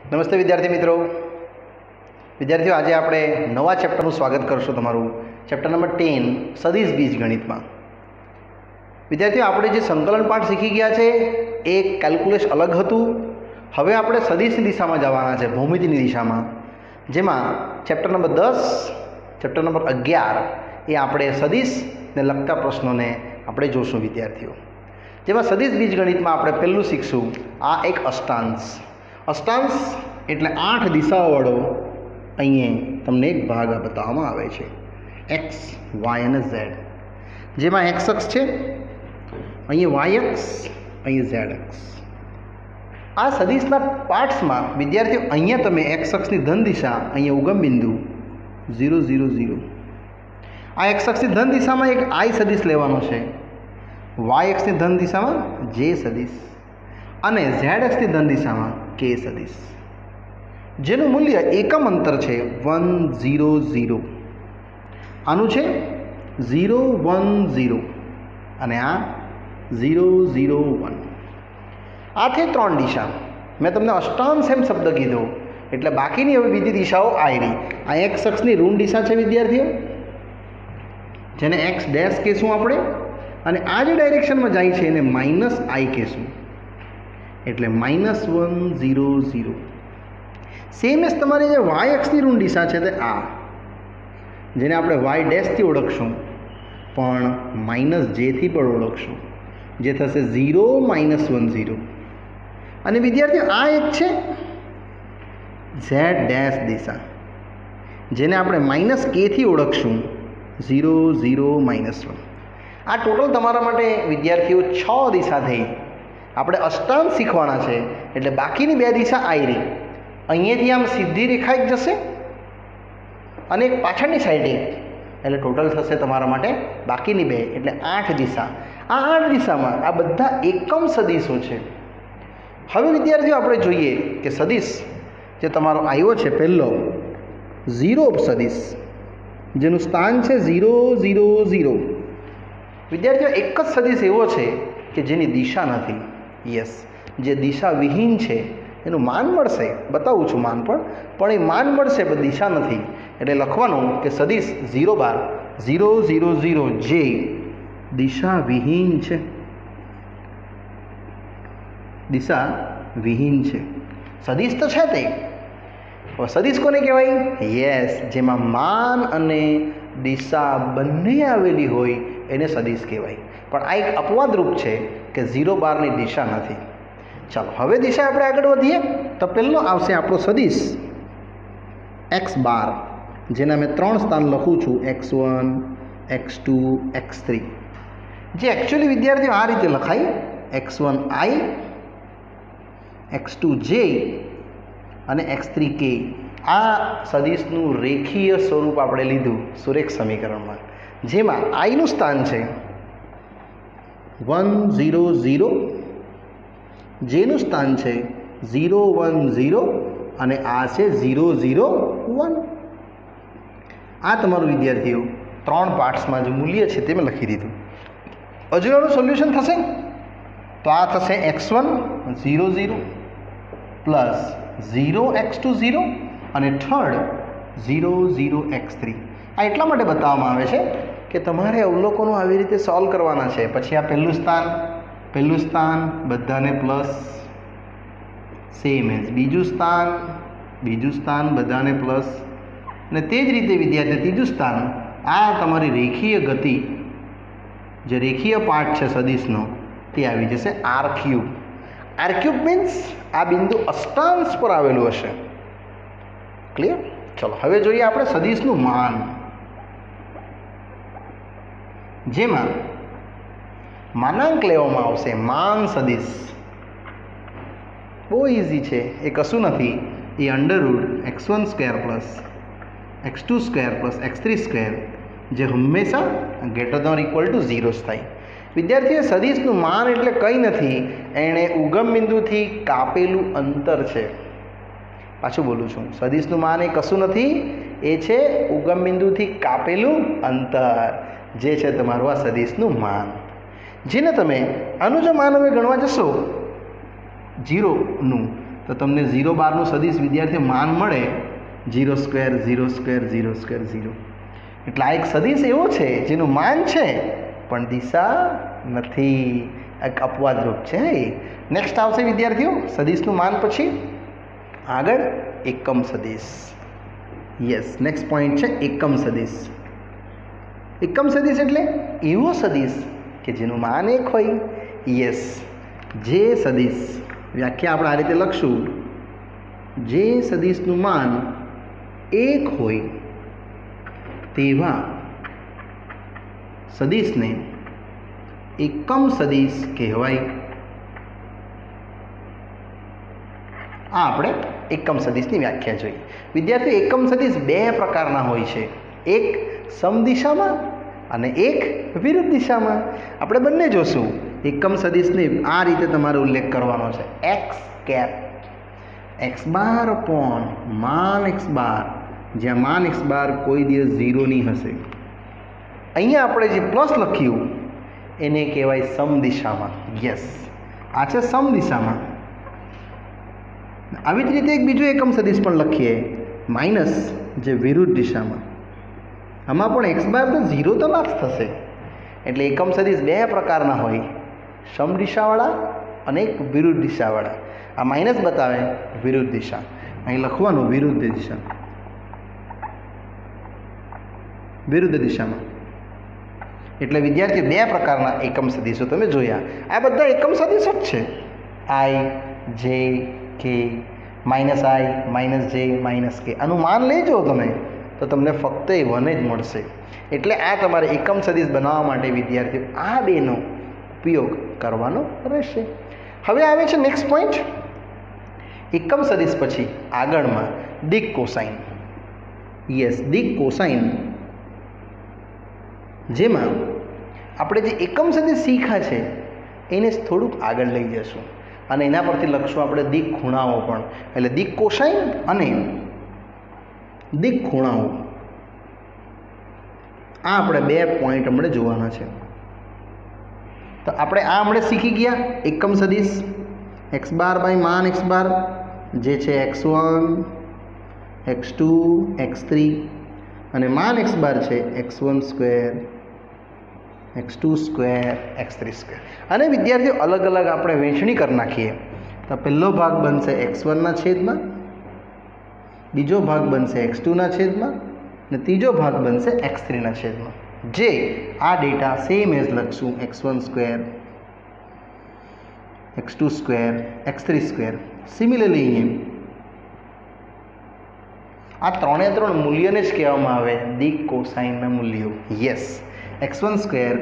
નમસ્તે વિદ્યાર્થી મિત્રો. વિદ્યાર્થીઓ, આજે આપણે નવા ચેપ્ટરનું સ્વાગત કરશું. તમારું ચેપ્ટર નંબર 10 સદિશ બીજગણિતમાં. વિદ્યાર્થીઓ, આપણે જે સંકલન પાઠ શીખી ગયા છે એ કેલ્ક્યુલસ અલગ હતું. હવે આપણે સદિશની દિશામાં જવાના છે, ભૌમિતિની દિશામાં, જેમાં ચેપ્ટર નંબર 10, ચેપ્ટર નંબર 11 એ આપણે સદિશને લગતા પ્રશ્નોને આપણે જોશું. વિદ્યાર્થીઓ, જેમાં સદિશ બીજગણિતમાં આપણે પહેલું શીખશું આ એક અષ્ટાંશ. અષ્ટાંશ એટલે 8 દિશાઓવાળો અહીંયા તમને એક ભાગ બતાવવામાં આવે છે, એક્સ, વાય અને ઝેડ. જેમાં એક્સ અક્ષ છે, અહીંયા વાય અક્ષ, અહીંયા ઝેડ અક્ષ. આ સદિશના પાર્ટ્સમાં વિદ્યાર્થીઓ અહીંયા તમે એક્સ અક્ષની ધન દિશા, અહીંયા ઉગમ બિંદુ 0 0 0. આ એક્સ અક્ષની ધન દિશામાં એક આઈ સદિશ લેવાનો છે, વાય અક્ષની ધન દિશામાં જે સદિશ અને ઝેડ અક્ષની ધન દિશામાં કે સદિશ, જેનું મૂલ્ય એકમ અંતર છે 1 0 0. આનું છે 0 1 0 અને આ 0 0 1. આ થઈ 3 દિશા. મેં તમને અષ્ટાંશ એમ શબ્દ કીધો એટલે બાકીની હવે બીજી દિશાઓ આવી. આ એક્સ અક્ષની ઋણ દિશા છે વિદ્યાર્થીઓ, જેને એક્સ ડેશ કહેશું આપણે, અને આ જે ડાયરેક્શનમાં જાય છે એને માઇનસ આઈ કહેશું, એટલે -1 0 0. સેમ એસ તમારી જે વાય અક્ષની ઋણ દિશા છે તે આ, જેને આપણે વાય ડેશથી ઓળખશું પણ માઇનસ જેથી પણ ઓળખશું, જે થશે 0 -1 0. અને વિદ્યાર્થીઓ આ એક છે ઝેડ ડેશ દિશા, જેને આપણે માઇનસ કેથી ઓળખશું 0 0 -1. આ ટોટલ તમારા માટે વિદ્યાર્થીઓ 6 દિશા થઈ. આપણે અષ્ટાંશ શીખવાના છે એટલે બાકીની 2 દિશા આવી રહી. અહીંયાથી આમ સીધી રેખા એક જશે અને એક પાછળની સાઈડે, એટલે ટોટલ થશે તમારા માટે બાકીની 2 એટલે 8 દિશા. આ 8 દિશામાં આ બધા એકમ સદિશો છે. હવે વિદ્યાર્થીઓ આપણે જોઈએ કે સદિશ જે તમારો આવ્યો છે પહેલો 0 સદિશ, જેનું સ્થાન છે 0 0 0. વિદ્યાર્થીઓ એક જ સદિશ એવો છે કે જેની દિશા નથી. યસ, જે દિશા વિહીન છે એનું માન મળશે, બતાવું છું માન પણ એ માન મળશે પણ દિશા નથી. એટલે લખવાનું કે સદિશ 0 બાર 0 0 0 જે દિશા વિહીન છે, દિશા વિહીન છે. સદિશ તો છે તે, સદિશ કોને કહેવાય? યસ, જેમાં માન અને દિશા બંને આવેલી હોય એને સદિશ કહેવાય. પણ આ એક અપવાદ રૂપ છે કે 0 બારની દિશા નથી. ચાલો હવે દિશા આપણે આગળ વધીએ તો પહેલો આવશે આપણો સદિશ એક્સ બાર, જેના મેં 3 સ્થાન લખું છું, x1 x2 x3, જે એકચ્યુઅલી વિદ્યાર્થીઓ આ રીતે લખાય x1i x2j અને x3k. આ સદિશનું રેખીય સ્વરૂપ આપણે લીધું સુરેખ સમીકરણમાં, જેમાં આઈનું સ્થાન છે 1 0 0, જેનું સ્થાન છે 0 1 0 અને આ છે 0 0 1. આ તમારું વિદ્યાર્થીઓ 3 પાર્ટ્સમાં જે મૂલ્ય છે તે મેં લખી દીધું. હજુ એનું સોલ્યુશન થશે તો આ થશે x1 0 0 પ્લસ 0 x2 0 અને થર્ડ 0 0 x3. આ એટલા માટે બતાવવામાં આવે છે કે તમારે અવલોકનો આવી રીતે સોલ્વ કરવાના છે. પછી આ પહેલું સ્થાન બધાને પ્લસ, સેમ એઝ બીજું સ્થાન બધાને પ્લસ, અને તે જ રીતે વિદ્યાર્થી ત્રીજું સ્થાન. આ તમારી રેખીય ગતિ, જે રેખીય પાર્ટ છે સદિશનો, તે આવી જશે r3. r3 મીન્સ આ બિંદુ અષ્ટાંશ પર આવેલું હશે. ક્લિયર? ચલો હવે જોઈએ આપણે સદિશનું માન, જેમાં માનાંક લેવામાં આવશે. માન સદિશ બહુ ઇઝી છે, એ કશું નથી, એ √x1² plus x2² plus x3², જે હંમેશા >= 0 થાય. વિદ્યાર્થીઓ, સદિશનું માન એટલે કંઈ નથી, એણે ઉગમ બિંદુથી કાપેલું અંતર છે. પાછું બોલું છું, સદિશનું માન એ કશું નથી, એ છે ઉગમ બિંદુથી કાપેલું અંતર, જે છે તમારું આ સદિશનું માન. જેને તમે આનું જો માન હવે ગણવા જશો 0નું, તો તો તમને 0 બારનું સદિશ વિદ્યાર્થીઓ માન મળે 0 સ્ક્વેર 0 સ્ક્વેર 0 સ્ક્વેર 0. એટલે આ એક સદિશ એવો છે જેનું માન છે પણ દિશા નથી, એક અપવાદરૂપ છે. નેક્સ્ટ આવશે વિદ્યાર્થીઓ સદિશનું માન પછી આગળ એકમ સદિશ. યસ, નેક્સ્ટ પોઈન્ટ છે એકમ સદિશ. એકમ સદિશ એટલે એવો સદિશ કે જેનું માન 1 હોય. યસ, જે સદિશ, વ્યાખ્યા આપણે આ રીતે લખશું, જે સદિશનું માન 1 હોય તેવા સદિશને એકમ સદિશ કહેવાય. આ આપણે એકમ સદિશની વ્યાખ્યા જોઈ. વિદ્યાર્થીઓ એકમ સદિશ 2 પ્રકારના હોય છે, એક સમદિશામાં અને એક વિરુદ્ધ દિશામાં. આપણે બંને જોશું. એકમ સદિશને આ રીતે તમારે ઉલ્લેખ કરવાનો છે, x cap x bar upon માન એક્સ બાર, જ્યાં માન એક્સ બાર કોઈ દિવસ 0 નહીં હશે. અહીંયા આપણે જે પ્લસ લખ્યું એને કહેવાય સમદિશામાં. યસ, આ છે સમદિશામાં. આવી જ રીતે એક બીજો એકમ સદિશ પણ લખીએ, માઇનસ, જે વિરુદ્ધ દિશામાં. આમાં પણ એક્સ બાર તો 0 તો ના જ થશે. એટલે એકમ સદિશ 2 પ્રકારના હોય, સમદિશાવાળા અને એક વિરુદ્ધ દિશાવાળા. આ માઇનસ બતાવે વિરુદ્ધ દિશા, અહીં લખવાનું વિરુદ્ધ દિશા, વિરુદ્ધ દિશામાં. એટલે વિદ્યાર્થીઓ 2 પ્રકારના એકમ સદિશો તમે જોયા. આ બધા એકમ સદિશ જ છે, i j k minus i minus j minus k. આનું માન લેજો તમે તો તમને ફક્ત એ 1 જ મળશે. એટલે આ તમારે એકમ સદિશ બનાવવા માટે વિદ્યાર્થીઓ આ 2નો ઉપયોગ કરવાનો રહેશે. હવે આવે છે નેક્સ્ટ પોઈન્ટ, એકમ સદિશ પછી આગળમાં દિક કોસાઇન. યસ, દિક કોસાઇન, જેમાં આપણે જે એકમ સદિશ શીખ્યા છે એને થોડુંક આગળ લઈ જશું અને એના પરથી લખશું આપણે દિક ખૂણાઓ પણ. એટલે દિક કોસાઇન અને દિક ખૂણાઓ, આ આપણે 2 પોઈન્ટ હમણાં જોવાના છે. તો આપણે આ હમણાં શીખી ગયા એકમ સદિશ એક્સ બાર બાય માન એક્સ બાર, જે છે x1 x2 x3, અને માન એક્સ બાર છે x1 square x2 square x3 square. અને વિદ્યાર્થીઓ અલગ અલગ આપણે વહેંચણી કરી નાખીએ તો પહેલો ભાગ બનશે x1ના છેદમાં, બીજો ભાગ બનશે x2ના છેદમાં, અને ત્રીજો ભાગ બનશે x3ના છેદમાં. જે આ ડેટા સેમ એઝ લખશું x1 square x2 square x3 square. Similarly અહીંયા આ 3 મૂલ્યને જ કહેવામાં આવે દિક કોસાઇનના મૂલ્યો. Yes, x1 square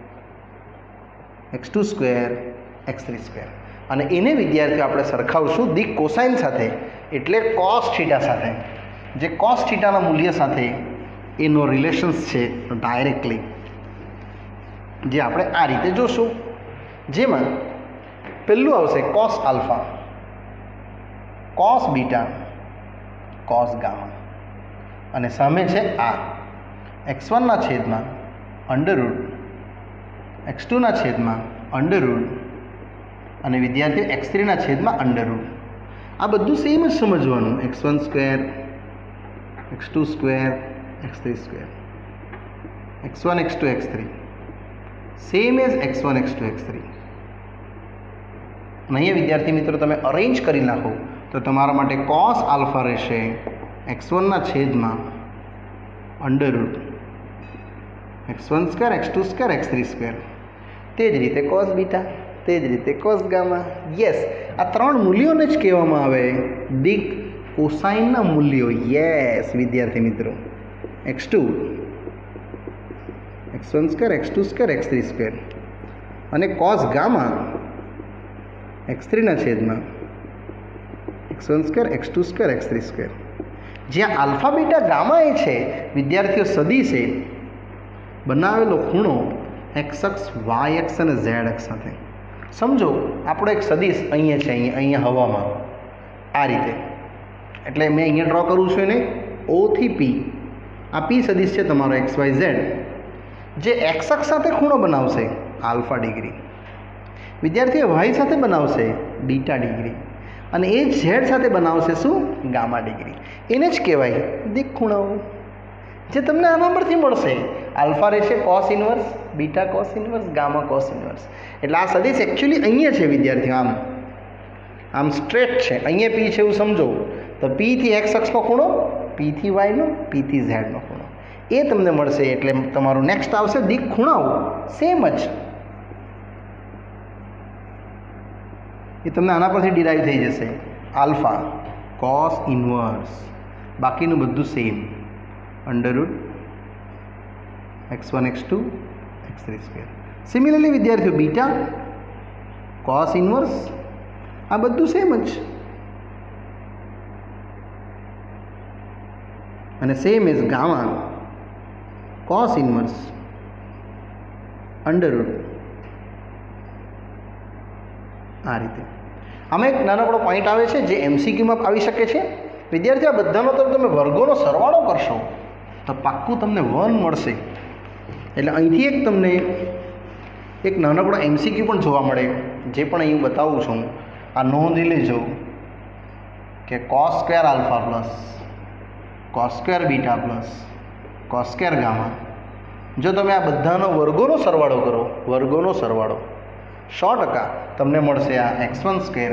x2 square x3 square. અને એને વિદ્યાર્થીઓ આપણે સરખાવશું દિક કોસાઇન સાથે, એટલે કોસ થીટા સાથે. જે કોસ થીટાના મૂલ્ય સાથે એનો રિલેશન્સ છે ડાયરેક્ટલી, જે આપણે આ રીતે જોશું. જેમાં પહેલું આવશે cos alpha, cos beta, cos gamma, અને સામે છે આ x1ના છેદમાં અંડરરૂટ x2ના છેદમાં અંડરરૂટ અને વિદ્યાર્થીઓ x3ના છેદમાં અંડરરૂટ. આ બધું સેમ જ સમજવાનું, x1 square x2 square x3 square, x1 x2 x3 same as x1 x2 x3. અને અહીંયા વિદ્યાર્થી મિત્રો તમે અરેન્જ કરી નાખો તો તમારા માટે કોસ આલ્ફા રહેશે x1ના છેદમાં under root x1 square x2 square x3 square. તે જ રીતે કોસ બીટા, તે જ રીતે કોસ ગામા. યસ, આ 3 મૂલ્યોને જ કહેવામાં આવે દિક કોસાઇનના મૂલ્યો. યસ વિદ્યાર્થી મિત્રો, x2 x1 square x2 square x3 square, અને કોસ ગામા x3ના છેદમાં x1 square x2 square x3 square. જ્યાં આલ્ફા બીટા ગામા એ છે વિદ્યાર્થીઓ સદિશે બનાવેલો ખૂણો એક્સ અક્ષ વાય અક્ષ અને ઝેડ અક્ષ સાથે. સમજો આપણો એક સદિશ અહીંયા છે, અહીંયા હવામાં આ રીતે. એટલે મેં અહીંયા ડ્રો કરું છું એને O થી P. આ P સદિશ છે તમારો એક્સ વાય ઝેડ, જે એક્સ અક્ષ સાથે ખૂણો બનાવશે આલ્ફા ડિગ્રી, વિદ્યાર્થીઓ વાય સાથે બનાવશે બીટા ડિગ્રી, અને એ ઝેડ સાથે બનાવશે શું? Gamma degree. એને જ કહેવાય દિક ખૂણાઓ, જે તમને આના પરથી મળશે. આલ્ફા રહેશે cos inverse, beta cos inverse, gamma cos inverse. એટલે આ સદિશ એકચ્યુઅલી અહીંયા છે વિદ્યાર્થીઓ, આમ સ્ટ્રેટ છે. અહીંયા પી છે એવું સમજો તો પી થી એક્સ અક્ષનો ખૂણો, પી થી વાયનો, પી થી ઝેડનો ખૂણો એ તમને મળશે. એટલે તમારું નેક્સ્ટ આવશે દિક ખૂણાઓ, સેમ જ એ તમને આના પરથી ડિરાઈવ થઈ જશે. આલ્ફા કોસ ઇન્વર્સ, બાકીનું બધું same, under root x1 x2 x3 square. Similarly વિદ્યાર્થીઓ બીટા કોસ ઇન્વર્સ આ બધું સેમ જ, અને same is gamma cos inverse under root. આ રીતે આમાં એક નાનકડો પોઈન્ટ આવે છે જે એમસીક્યુમાં આવી શકે છે. વિદ્યાર્થીઓ આ બધાનો તો તમે વર્ગોનો સરવાળો કરશો તો પાક્કું તમને 1 મળશે. એટલે અહીંથી એક તમને એક નાનકડો એમસીક્યુ પણ જોવા મળે, જે પણ અહીં બતાવું છું. આ નોંધી લેજો કે cos square alpha plus cos square beta plus cos square gamma, જો તમે આ બધાનો વર્ગોનો સરવાળો કરો, વર્ગોનો સરવાળો 100% તમને મળશે આ x1 square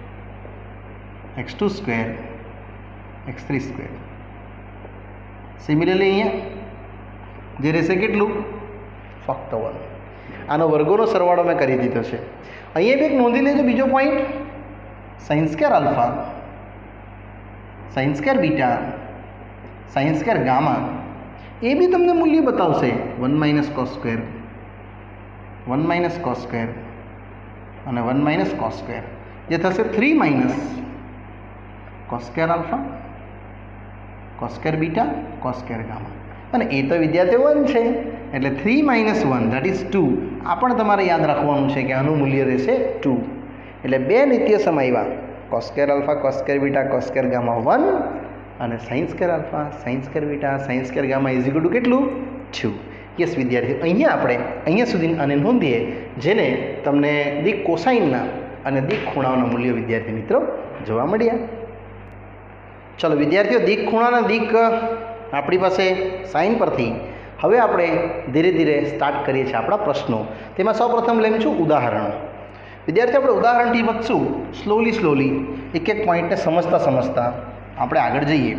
x2 square x3 square. Similarly અહીંયા જે રહેશે કેટલું? ફક્ત 1. આનો વર્ગોનો સરવાળો મેં કરી દીધો છે. અહીંયા બી એક નોંધી લેજો બીજો point, sine square alpha, sine square beta, sine square gamma એ બી તમને મૂલ્ય બતાવશે 1 minus cos square, 1 minus cos square અને 1 માઇનસ કોસ સ્ક્વેર, જે થશે 3 minus cos square alpha, cos square beta, cos square gamma. અને એ તો વિદ્યાર્થીઓ 1 છે એટલે 3 માઇનસ 1 દેટ ઇઝ 2. આ પણ તમારે યાદ રાખવાનું છે કે આનું મૂલ્ય રહેશે 2. એટલે બે નિત્યસમ આવ્યા, cos square alpha, cos square beta, cos square gamma 1 અને sine square alpha, sine square beta, sine square gamma is equal to કેટલું? 2. યસ વિદ્યાર્થીઓ, અહીંયા આપણે અહીંયા સુધી આને નોંધીએ, જેને તમને દિક કોસાઇનના અને દિક ખૂણાઓના મૂલ્યો વિદ્યાર્થી મિત્રો જોવા મળ્યા. ચલો વિદ્યાર્થીઓ, દિક ખૂણાના દિક આપણી પાસે સાઇન પરથી હવે આપણે ધીરે ધીરે સ્ટાર્ટ કરીએ છીએ આપણા પ્રશ્નો. તેમાં સૌપ્રથમ લઈને છું ઉદાહરણો. વિદ્યાર્થીઓ આપણે ઉદાહરણથી વધશું, સ્લોલી એક એક પોઈન્ટને સમજતા આપણે આગળ જઈએ.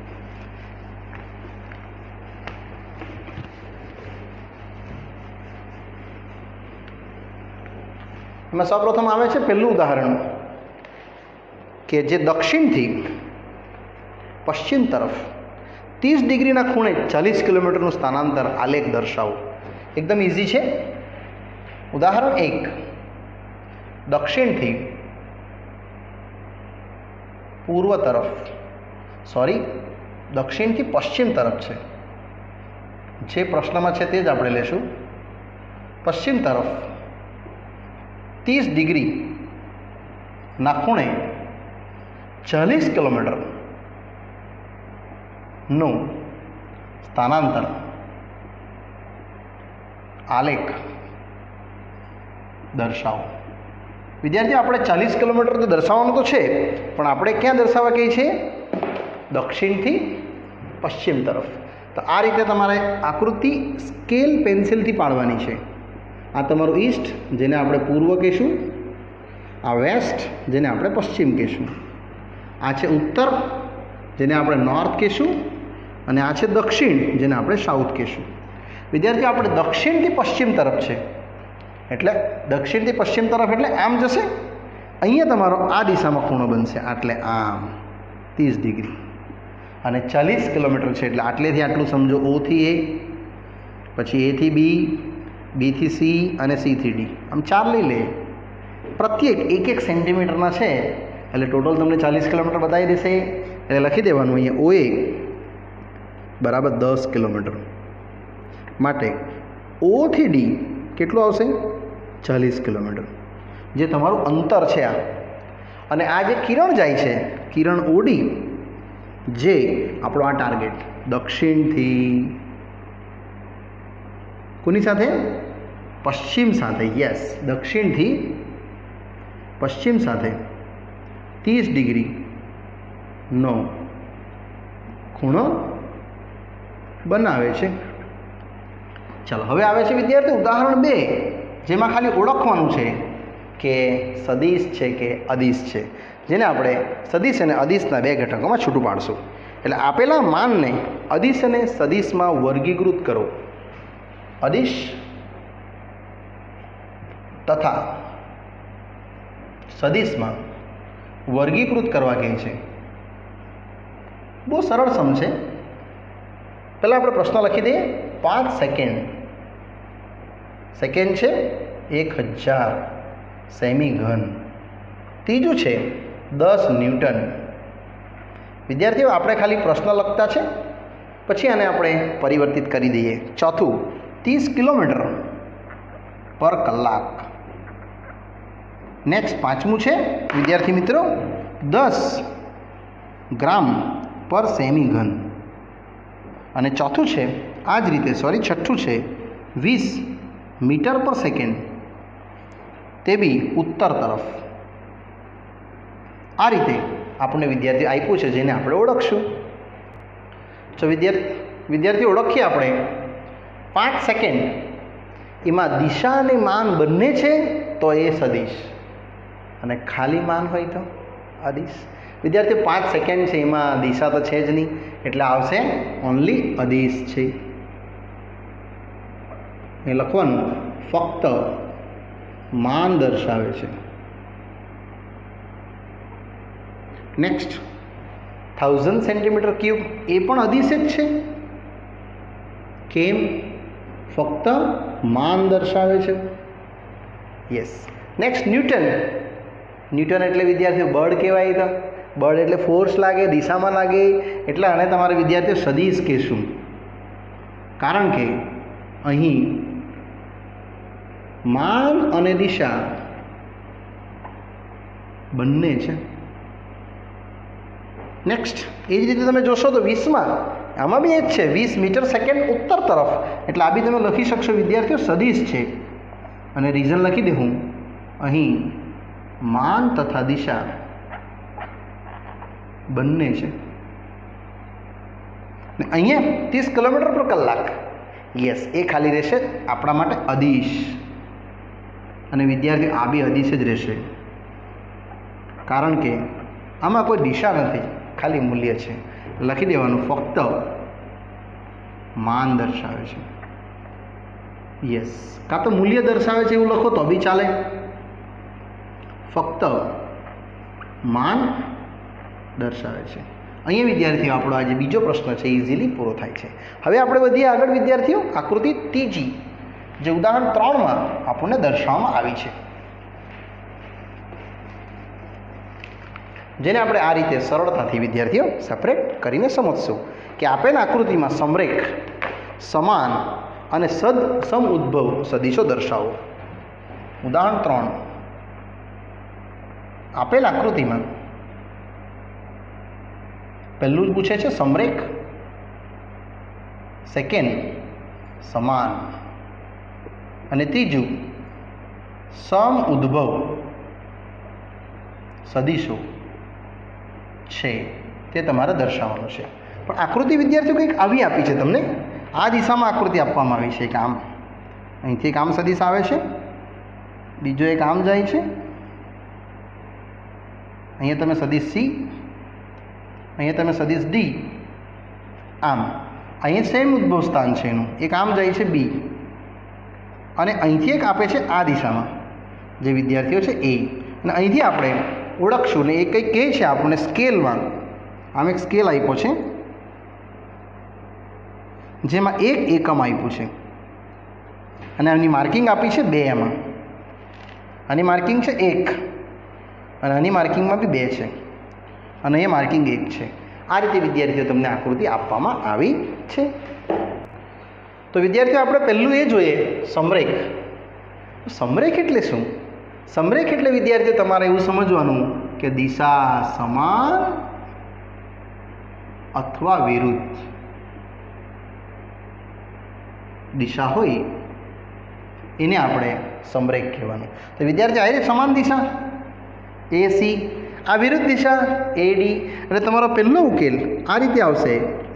એમાં સૌપ્રથમ આવે છે પહેલું ઉદાહરણ કે જે દક્ષિણથી પશ્ચિમ તરફ 30 ડિગ્રીના ખૂણે 40 કિલોમીટરનું સ્થાનાંતર આલેખ દર્શાવો. એકદમ ઇઝી છે. ઉદાહરણ 1, દક્ષિણથી પૂર્વ તરફ, દક્ષિણથી પશ્ચિમ તરફ છે, જે પ્રશ્નમાં છે તે જ આપણે લેશું. પશ્ચિમ તરફ 30 ડિગ્રીના ખૂણે 40 કિલોમીટરનું સ્થાનાંતર આલેખ દર્શાવો. વિદ્યાર્થીઓ આપણે 40 કિલોમીટર તો દર્શાવવાનું તો છે, પણ આપણે ક્યાં દર્શાવવા કહીએ છીએ? દક્ષિણથી પશ્ચિમ તરફ. તો આ રીતે તમારે આકૃતિ સ્કેલ પેન્સિલથી પાડવાની છે. આ તમારું ઈસ્ટ, જેને આપણે પૂર્વ કહીશું, આ વેસ્ટ, જેને આપણે પશ્ચિમ કહીશું, આ છે ઉત્તર, જેને આપણે નોર્થ કહીશું, અને આ છે દક્ષિણ, જેને આપણે સાઉથ કહીશું. વિદ્યાર્થીઓ આપણે દક્ષિણથી પશ્ચિમ તરફ છે, એટલે દક્ષિણથી પશ્ચિમ તરફ એટલે આમ જશે. અહીંયા તમારો આ દિશામાં ખૂણો બનશે, એટલે આમ 30 ડિગ્રી, અને 40 કિલોમીટર છે એટલે આટલેથી આટલું સમજો. O થી A, પછી A થી B, B થી C અને C થી D, આમ 4 લઈ લે. પ્રત્યેક 1 સેન્ટીમીટરના છે એટલે ટોટલ તમને 40 કિલોમીટર બતાવી દેશે. એટલે લખી દેવાનું અહીંયા OA બરાબર 10 કિલોમીટર. માટે O થી D કેટલું આવશે? 40 કિલોમીટર, જે તમારું અંતર છે આ. અને આ જે કિરણ જાય છે, કિરણ OD, જે આપણો આ ટાર્ગેટ દક્ષિણથી કોની સાથે? પશ્ચિમ સાથે. યસ, દક્ષિણથી પશ્ચિમ સાથે 30 ડિગ્રીનો ખૂણો બનાવે છે. ચાલો હવે આવે છે વિદ્યાર્થી ઉદાહરણ 2, જેમાં ખાલી ઓળખવાનું છે કે સદિશ છે કે અદિશ છે, જેને આપણે સદિશ અને અદિશના 2 ઘટકોમાં છૂટું પાડશું. એટલે આપેલા માનને અદિશ અને સદિશમાં વર્ગીકૃત કરો. અદિશ તથા સદિશમાં વર્ગીકૃત કરવા કહે છે. બહુ સરળ સમ છે. પહેલાં આપણે પ્રશ્ન લખી દઈએ. 5 સેકન્ડ, સેકન્ડ છે 1000 સેમી ઘન. ત્રીજું છે 10 ન્યૂટન. વિદ્યાર્થીઓ આપણે ખાલી પ્રશ્ન લખતા છે, પછી આને આપણે પરિવર્તિત કરી દઈએ. ચોથું 30 કિલોમીટર પર કલાક. નેક્સ્ટ પાંચમું છે વિદ્યાર્થી મિત્રો 10 ગ્રામ પર સેમી ઘન. અને ચોથું છે આ જ રીતે છઠ્ઠું છે 20 મીટર પર સેકન્ડ, તે બી ઉત્તર તરફ. આ રીતે આપણને વિદ્યાર્થી આપ્યું છે, જેને આપણે ઓળખશું. તો વિદ્યાર્થી ઓળખીએ આપણે. 5 સેકન્ડ એમાં દિશા અને માન બંને છે તો એ સદિશ, અને ખાલી માન હોય તો અદિશ. વિદ્યાર્થીઓ 5 સેકન્ડ છે એમાં દિશા તો છે જ નહીં, એટલે આવશે ઓનલી અદિશ છે. એ લખવાનું ફક્ત માન દર્શાવે છે. નેક્સ્ટ 1000 સેન્ટીમીટર ક્યુબ, એ પણ અદિશ જ છે. કેમ? ફક્ત માન દર્શાવે છે. યસ. Next newton. ન્યૂટન એટલે વિદ્યાર્થીઓ બળ કહેવાય. તો બળ એટલે ફોર્સ લાગે, દિશામાં લાગે, એટલે આને તમારે વિદ્યાર્થીઓ સદિશ કહેશું. કારણ કે અહીં માન અને દિશા બંને છે. નેક્સ્ટ એ જ રીતે તમે જોશો તો 20માં આમાં બી એ જ છે, 20 મીટર સેકન્ડ ઉત્તર તરફ. એટલે આ બી તમે લખી શકશો વિદ્યાર્થીઓ સદિશ છે. અને રીઝન લખી દે હું અહીં માન તથા દિશા બંને છે. ને અહીંયા 30 કિલોમીટર પર કલાક. યસ, એ ખાલી રહેશે આપણા માટે અદિશ. અને વિદ્યાર્થી આ બી અદિશ જ રહેશે, કારણ કે આમાં કોઈ દિશા નથી, ખાલી મૂલ્ય છે. લખી દેવાનું ફક્ત માન દર્શાવે છે. યસ, કાં તો મૂલ્ય દર્શાવે છે એવું લખો તો બી ચાલે. ફક્ત માન દર્શાવે છે. અહીંયા વિદ્યાર્થીઓ આપણો આજે બીજો પ્રશ્ન છે ઇઝીલી પૂરો થાય છે. હવે આપણે વધીએ આગળ વિદ્યાર્થીઓ. આકૃતિ ત્રીજી, જે ઉદાહરણ 3માં આપણને દર્શાવવામાં આવી છે, જેને આપણે આ રીતે સરળતાથી વિદ્યાર્થીઓ સેપરેટ કરીને સમજશું કે આપેલ આકૃતિમાં સમરેખ, સમાન અને સમઉદ્ભવ સદિશો દર્શાવો. ઉદાહરણ 3. આપેલ આકૃતિમાં પહેલું જ પૂછે છે સમરેખ, સેકન્ડ સમાન, અને ત્રીજું સમઉદ્ભવ સદિશો છે, તે તમારે દર્શાવવાનું છે. પણ આકૃતિ વિદ્યાર્થીઓ કંઈક આવી આપી છે તમને. આ દિશામાં આકૃતિ આપવામાં આવી છે. એક આમ, અહીંથી એક આમ સદિશ આવે છે, બીજો એક આમ જાય છે, અહીંયા તમે સદિશ સી, અહીંયા તમે સદિશ ડી, આમ અહીંયા સેમ ઉદ્ભવ સ્થાન છે એનું, એક આમ જાય છે બી, અને અહીંથી એક આપે છે આ દિશામાં, જે વિદ્યાર્થીઓ છે એ. અને અહીંથી આપણે ઓળખશું ને એ કંઈક કહે છે આપણને સ્કેલમાં. આમ એક સ્કેલ આપ્યો છે, જેમાં એક એકમ આપ્યું છે, અને આની માર્કિંગ આપી છે 2 એમાં. આની માર્કિંગ છે 1, અને આની માર્કિંગમાં બી 2 છે, અને એ માર્કિંગ 1 છે. આ રીતે વિદ્યાર્થીઓ તમને આકૃતિ આપવામાં આવી છે. તો વિદ્યાર્થીઓ આપણે પહેલું એ જોઈએ સમરેખ. સમરેખ એટલે શું? સમરેખ એટલે વિદ્યાર્થીઓ તમારે એવું સમજવાનું કે દિશા સમાન અથવા વિરુદ્ધ દિશા હોય એને આપણે સમરેખ કહેવાનું. તો વિદ્યાર્થી આ સમાન દિશા AC, આ વિરુદ્ધ દિશા AD, એટલે તમારો પહેલો ઉકેલ આ રીતે આવશે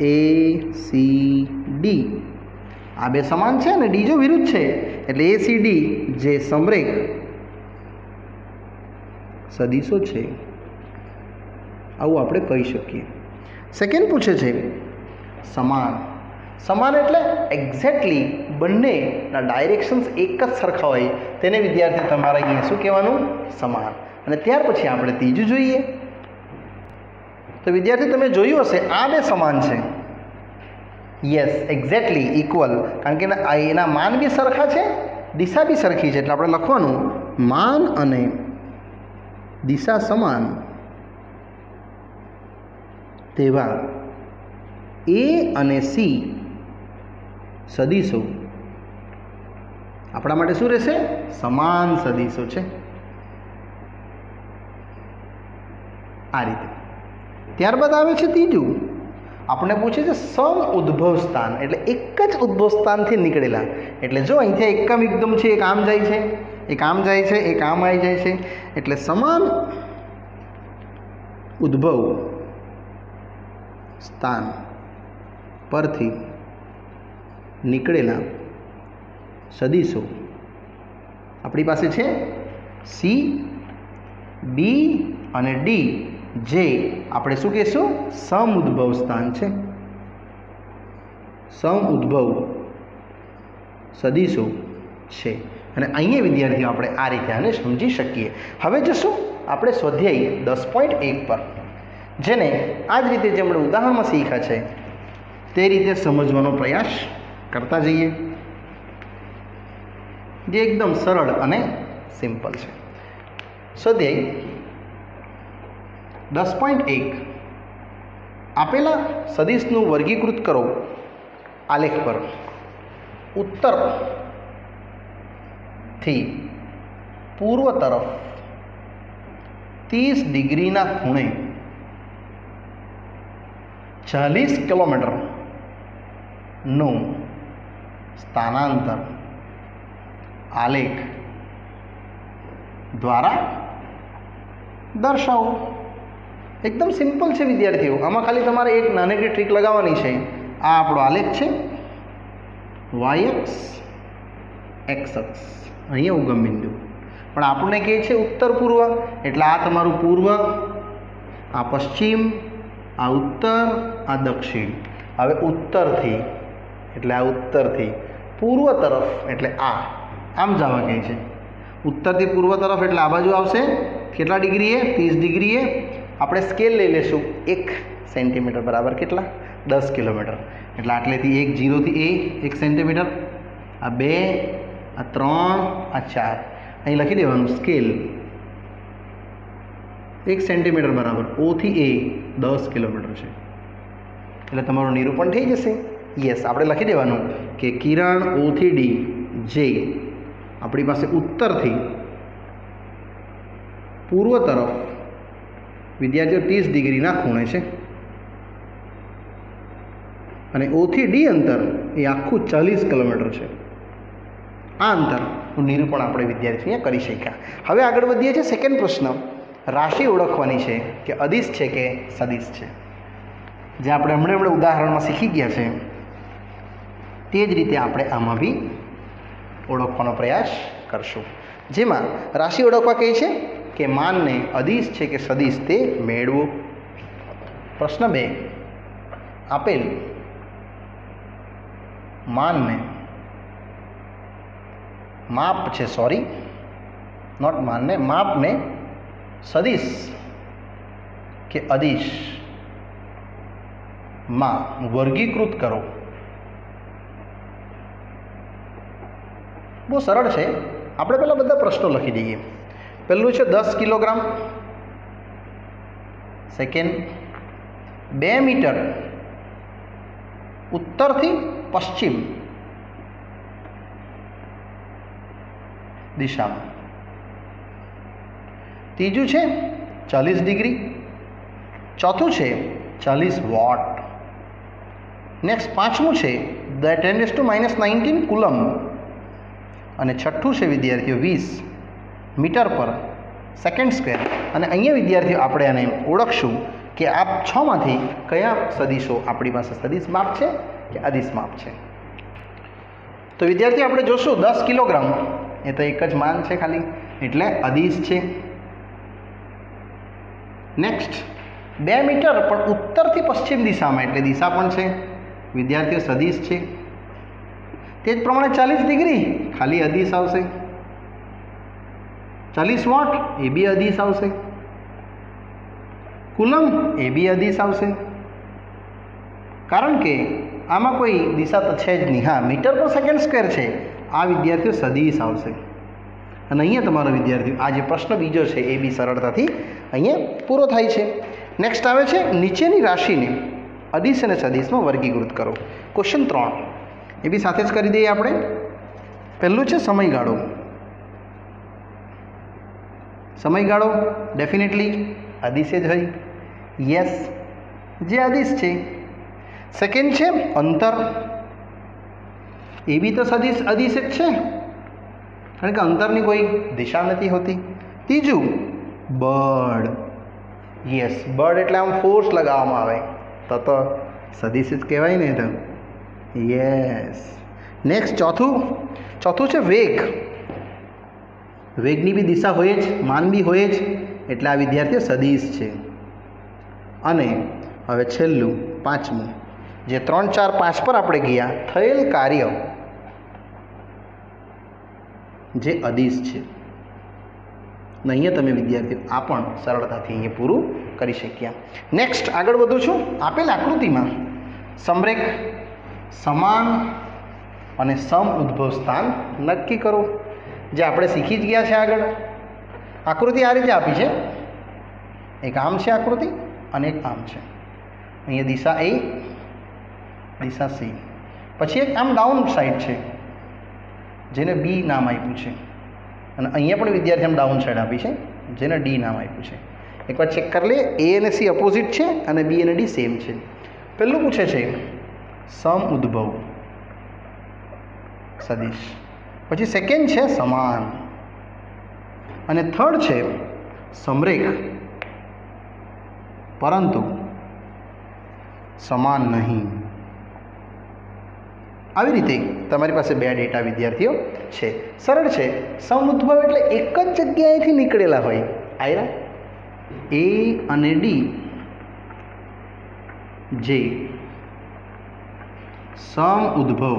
ACD. આ બે સમાન છે અને ડી જો વિરુદ્ધ છે એટલે ACD જે સમરેખ સદીશો છે આવું આપણે કહી શકીએ. સેકન્ડ પૂછે છે સમાન. સમાન એટલે એક્ઝેક્ટલી બંનેના ડાયરેક્શન્સ એક જ સરખા હોય તેને વિદ્યાર્થી તમારે અહીંયા શું કહેવાનું? સમાન. અને ત્યાર પછી આપણે ત્રીજું જોઈએ. તો વિદ્યાર્થી તમે જોયું હશે આ બે સમાન છે. યસ, એક્ઝેક્ટલી ઇક્વલ, કારણ કે એના માન બી સરખા છે, દિશા બી સરખી છે, એટલે આપણે લખવાનું માન અને દિશા સમાન તેવા A અને C સદીશો આપણા માટે શું રહેશે? સમાન સદીશો છે. આ રીતે. ત્યારબાદ આવે છે ત્રીજું. આપણે પૂછે છે સમ ઉદ્ભવ સ્થાન, એટલે એક જ ઉદ્ભવ સ્થાનથી નીકળેલા. એટલે જો અહીંથી એકમ એકદમ છે, એક આમ જાય છે, એક આમ જાય છે, એક આમ આવી જાય છે, એટલે સમાન ઉદ્ભવ સ્થાન પરથી નીકળેલા સદીશો આપણી પાસે છે C, B અને D, જે આપણે શું કહીશું? સમઉદ્ભવ સ્થાન છે. સમઉદ્ભવ સદીશો છે. અને અહીંયા વિદ્યાર્થીઓ આપણે આ રીતે આને સમજી શકીએ. હવે જશું આપણે સ્વાધ્યાય 10.1 પર, જેને આ જ રીતે જે આપણે ઉદાહરણમાં શીખ્યા છે તે રીતે સમજવાનો પ્રયાસ કરતા જઈએ, જે એકદમ સરળ અને સિમ્પલ છે. સ્વાધ્યાય 10.1 આપેલા સદીશનું વર્ગીકૃત કરો આલેખ પર. ઉત્તરથી પૂર્વ તરફ 30 ડિગ્રીના ખૂણે 40 કિલોમીટરનું સ્થાનાંતર આલેખ દ્વારા દર્શાવો. એકદમ સિમ્પલ છે વિદ્યાર્થીઓ. આમાં ખાલી તમારે એક નાનકડી ટ્રીક લગાવવાની છે. આ આપણો આલેખ છે, વાયઅક્ષ, એક્સ અક્ષ, અહીંયા ઉગમ બિંદુ, પણ આપણને કહે છે ઉત્તર પૂર્વ, એટલે આ તમારું પૂર્વ, આ પશ્ચિમ, આ ઉત્તર, આ દક્ષિણ. હવે ઉત્તરથી એટલે આ ઉત્તરથી પૂર્વ તરફ એટલે આ આમ જવા કહે છે. ઉત્તરથી પૂર્વ તરફ એટલે આ બાજુ આવશે કેટલા ડિગ્રીએ? 30 ડિગ્રીએ. આપણે સ્કેલ લઈ લઈશું. 1 સેન્ટીમીટર બરાબર કેટલા? 10 કિલોમીટર. એટલે આટલેથી 1 0થી A 1 સેન્ટીમીટર, આ 2, આ 3, આ 4, અહીં લખી દેવાનું સ્કેલ 1 સેન્ટીમીટર બરાબર O થી A 10 કિલોમીટર છે. એટલે તમારું નિરૂપણ થઈ જશે. યસ, આપણે લખી દેવાનું કે કિરણ O થી D, જે આપણી પાસે ઉત્તરથી પૂર્વ તરફ વિદ્યાર્થીઓ 30 ડિગ્રીના ખૂણે છે, અને O થી D અંતર એ આખું 40 કિલોમીટર છે. આ અંતરનું નિરૂપણ આપણે વિદ્યાર્થીઓ કરી શક્યા. હવે આગળ વધીએ છીએ. સેકન્ડ પ્રશ્ન, રાશિ ઓળખવાની છે કે અદિશ છે કે સદિશ છે, જે આપણે હમણાં ઉદાહરણમાં શીખી ગયા છે તે જ રીતે આપણે આમાં બી ઓળખવાનો પ્રયાસ કરશું. જેમાં રાશિ ઓળખવા કહે છે કે માનને અદિશ છે કે સદિશ તે મેળવો. પ્રશ્ન 2, આપેલ માનને માપને સદિશ કે અદિશ માં વર્ગીકૃત કરો. બહુ સરળ છે. આપણે પહેલાં બધા પ્રશ્નો લખી દઈએ. પહેલું છે 10 કિલોગ્રામ. સેકન્ડ, 2 મીટર ઉત્તરથી પશ્ચિમ દિશામાં. ત્રીજું છે 40 ડિગ્રી. ચોથું છે 40 વોટ. નેક્સ્ટ પાંચમું છે 10⁻⁻⁹ કુલમ. અને છઠ્ઠું છે વિદ્યાર્થીઓ 20 મીટર પર સેકન્ડ સ્ક્વેર. અને અહીંયા વિદ્યાર્થીઓ આપણે આને ઓળખશું કે આ 6 માંથી કયા સદીશો આપણી પાસે સદીશ માપ છે કે અદિશ માપ છે. તો વિદ્યાર્થીઓ આપણે જોશું 10 કિલોગ્રામ એ તો એક જ માન છે ખાલી, એટલે અદિશ છે. નેક્સ્ટ 2 મીટર પણ ઉત્તરથી પશ્ચિમ દિશામાં, એટલે દિશા પણ છે વિદ્યાર્થીઓ, સદિશ છે. તે જ પ્રમાણે 40 ડિગ્રી ખાલી અદિશ આવશે. 40 વોટ એ બી અદિશ આવશે. કુલમ એ બી અદિશ આવશે, કારણ કે આમાં કોઈ દિશા તો છે જ નહીં. હા, મીટર પર સેકન્ડ સ્ક્વેર છે, આ વિદ્યાર્થીઓ સદિશ આવશે. અને અહીંયા તમારો વિદ્યાર્થીઓ આ જે પ્રશ્ન બીજો છે એ બી સરળતાથી અહીંયા પૂરો થાય છે. નેક્સ્ટ આવે છે નીચેની રાશિને અદિશ અને સદિશમાં વર્ગીકૃત કરો. ક્વેશ્ચન 3 એ બી સાથે જ કરી દઈએ આપણે. પહેલું છે સમયગાળો. સમયગાળો ડેફિનેટલી અદિશ જ હોય, યસ, જે અદિશ છે. સેકન્ડ છે અંતર, એ બી તો સદિશ અદિશ જ છે, કારણ કે અંતરની કોઈ દિશા નથી હોતી. ત્રીજું બળ, યસ, બળ એટલે આમ ફોર્સ લગાવવામાં આવે તો સદિશ જ કહેવાય ને, તો યસ. નેક્સ્ટ ચોથું છે વેગ. વેગની બી દિશા હોય જ, માન બી હોય જ, એટલે આ વિદ્યાર્થીઓ સદિશ છે. અને હવે છેલ્લું 5મું, જે 3, 4, 5 પર આપણે ગયા, થયેલ કાર્ય જે અદિશ છે. અને અહીંયા તમે વિદ્યાર્થીઓ આ પણ સરળતાથી અહીંયા પૂરું કરી શક્યા. નેક્સ્ટ આગળ વધું છું. આપેલ આકૃતિમાં સમરેખ, સમાન અને સમ ઉદ્ભવ સ્થાન નક્કી કરો. જે આપણે શીખી જ ગયા છે આગળ. આકૃતિ આ રીતે આપી છે, એક આમ છે આકૃતિ અને એક આમ છે. અહીંયા દિશા એ, દિશા સી, પછી એક આમ ડાઉન સાઈડ છે જેને બી નામ આપ્યું છે, અને અહીંયા પણ વિદ્યાર્થી આમ ડાઉન સાઈડ આપી છે જેને ડી નામ આપ્યું છે. એકવાર ચેક કરી લઈએ. એ અને સી અપોઝિટ છે અને બી અને ડી સેમ છે. પહેલું પૂછે છે સમ ઉદ્ભવ સદિશ, પછી સેકન્ડ છે સમાન, અને થર્ડ છે સમરેખ પરંતુ સમાન નહીં. આવી રીતે તમારી પાસે 2 ડેટા વિદ્યાર્થીઓ છે. સરળ છે. સમ ઉદ્ભવ એટલે એક જ જગ્યાએથી નીકળેલા હોય. આયરા એ અને ડી જે સમ ઉદ્ભવ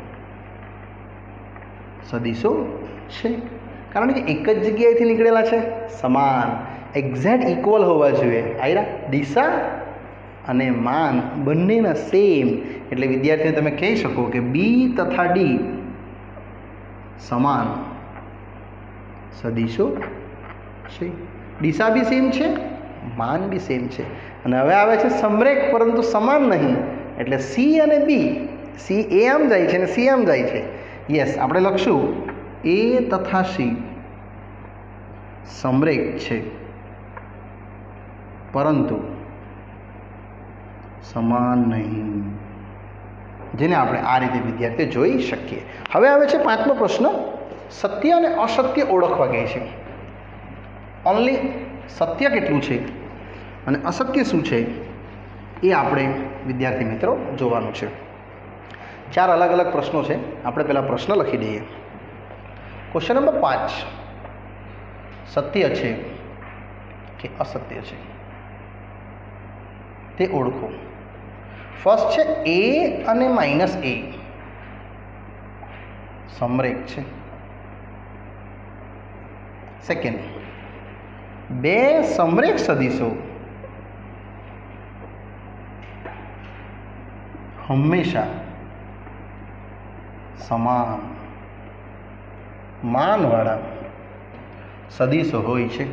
સદિશો છે, કારણ કે એક જ જગ્યાએથી નીકળેલા છે. સમાન, એક્ઝેક્ટ ઇક્વલ હોવા જોઈએ. આયરા દિશા અને માન બંનેના સેમ, એટલે વિદ્યાર્થીને તમે કહી શકો કે બી તથા ડી સમાન સદિશો છે. દિશા બી સેમ છે, માન બી સેમ છે. અને હવે આવે છે સમરેખ પરંતુ સમાન નહીં, એટલે સી અને બી, સી એ આમ જાય છે અને સી આમ જાય છે. યસ, આપણે લખશું એ તથા સી સમરેખ છે પરંતુ સમાન નહીં, જેને આપણે આ રીતે વિદ્યાર્થીઓ જોઈ શકીએ. હવે આવે છે 5મો પ્રશ્ન. સત્ય અને અસત્ય ઓળખવા કહે છે. ઓનલી સત્ય કેટલું છે અને અસત્ય શું છે એ આપણે વિદ્યાર્થી મિત્રો જોવાનું છે. 4 અલગ અલગ પ્રશ્નો છે. આપણે પહેલાં પ્રશ્ન લખી દઈએ. ક્વેશ્ચન નંબર 5, સત્ય છે કે અસત્ય છે તે ઓળખો. ફર્સ્ટ છે એ અને -a સમરેખ છે. સેકન્ડ, 2 સમરેખ સદિશો હંમેશા સમાન માનવાળા સદિશો હોય છે.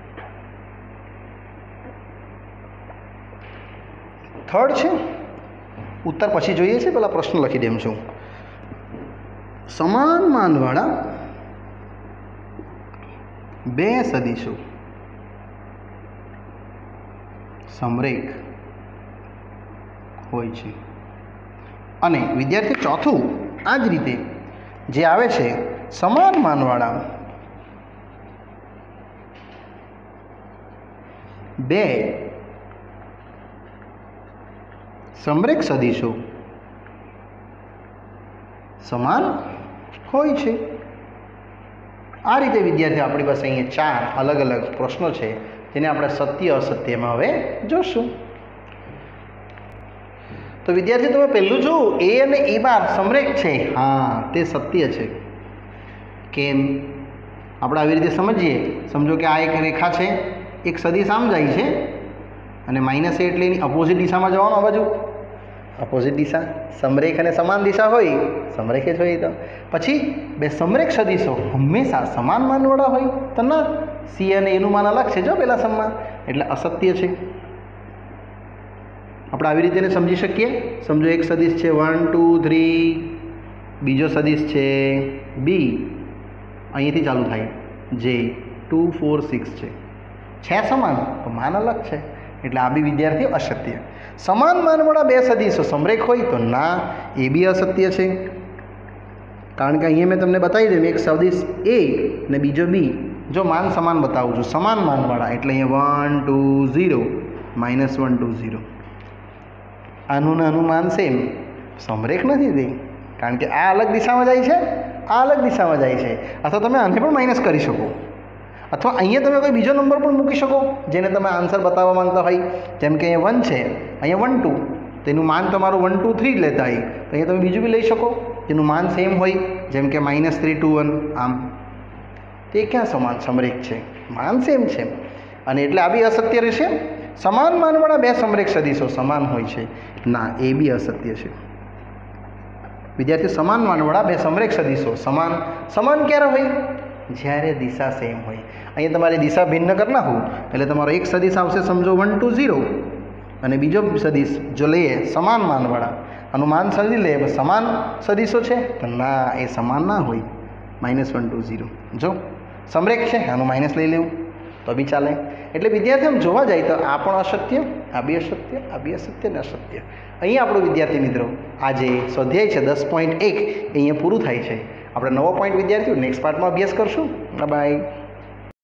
થર્ડ છે, ઉત્તર પછી જોઈએ છે, પહેલાં પ્રશ્ન લખી દેમ છું. સમાન માનવાળા 2 સદિશો સમરેખ હોય છે. અને વિદ્યાર્થી ચોથું આ જ રીતે જે આવે છે સમાન માનવાળા બે સમરેખ સદીશો સમાન હોય છે। આ રીતે વિદ્યાર્થીઓ આપણી પાસે અહીંયા ચાર અલગ અલગ પ્રશ્નો છે જેને આપણે સત્ય અસત્યમાં હવે જોશું। તો વિદ્યાર્થીઓ તમે પહેલું જો એ અને એ બાર સમરેખ છે, હા તે સત્ય છે। કેમ? આપણે આવી રીતે સમજીએ, સમજો કે આ એક રેખા છે, એક સદીશ આમ જાય છે અને માઇનસ એ એટલે એની અપોઝિટ દિશામાં જવાનું, આ બાજુ અપોઝિટ દિશા, સમરેખ અને સમાન દિશા હોય, સમરેખ જ હોય। તો પછી બે સમરેખ સદીશો હંમેશા સમાન માનવાળા હોય તો ના, સી અને એનું માન અલગ છે જો પેલા સમમાં, એટલે અસત્ય છે। આપણે આવી રીતે સમજી શકીએ। સમજો એક સદીશ છે 1 2 3, બીજો સદીશ છે બી, અહીંયાથી ચાલુ થાય જે 2 4 6 છે સમાન તો માન અલગ છે, એટલે આ બી વિદ્યાર્થીઓ અસત્ય। સમાન માનવાળા બે સદીશો સમરેખ હોય તો ના, એ બી અસત્ય છે। કારણ કે અહીંયા મેં તમને બતાવી દઉં, એક સદીશ એ ને બીજો બી, જો માન સમાન બતાવું છું, સમાન માનવાળા, એટલે અહીંયા 1 2 0 -1 2 0, આનું ને આનું માન સેમ, સમરેખ નથી તે, કારણ કે આ અલગ દિશામાં જાય છે, આ અલગ દિશામાં જાય છે। અથવા તમે આને પણ માઇનસ કરી શકો, અથવા અહીંયા તમે કોઈ બીજો નંબર પણ મૂકી શકો જેને તમે આન્સર બતાવવા માંગતા હોય। જેમ કે અહીંયા 1 છે, અહીંયા 1 2, તેનું માન તમારું 1 2 3 જ લેતા હોય, તો અહીંયા તમે બીજું બી લઈ શકો જેનું માન સેમ હોય, જેમ કે -3 2 1, આમ તે ક્યાં સમાન સમરેખ છે? માન સેમ છે, અને એટલે આ બી અસત્ય રહેશે। સમાન માનવાળા બે સમરેખ સદીશો સમાન હોય છે, ના, એ બી અસત્ય છે। વિદ્યાર્થીઓ, સમાન માનવાળા બે સમરેખ સદીશો સમાન ક્યારે હોય? જ્યારે દિશા સેમ હોય। અહીંયા તમારી દિશા ભિન્ન કરી નાખું એટલે તમારો એક સદીશ આવશે, સમજો 1 2 0, અને બીજો સદીશ જો લઈએ સમાન માનવાળા, આનું માન સમજી લઈએ સમાન સદીશો છે તો ના, એ સમાન ના હોય, -1 2 0, જો સમરેખ છે આનું માઇનસ લઈ લેવું તો બી ચાલે। એટલે વિદ્યાર્થી આમ જોવા જાય તો આ પણ અસત્ય, આ બી અસત્ય, આ બી અસત્ય ને અસત્ય। અહીંયા આપણું વિદ્યાર્થી મિત્રો આજે સ્વાધ્યાય છે 10.1 એ અહીંયા પૂરું થાય છે। આપણે નવો પોઈન્ટ વિદ્યાર્થીઓ નેક્સ્ટ પાર્ટમાં અભ્યાસ કરશું। Bye by.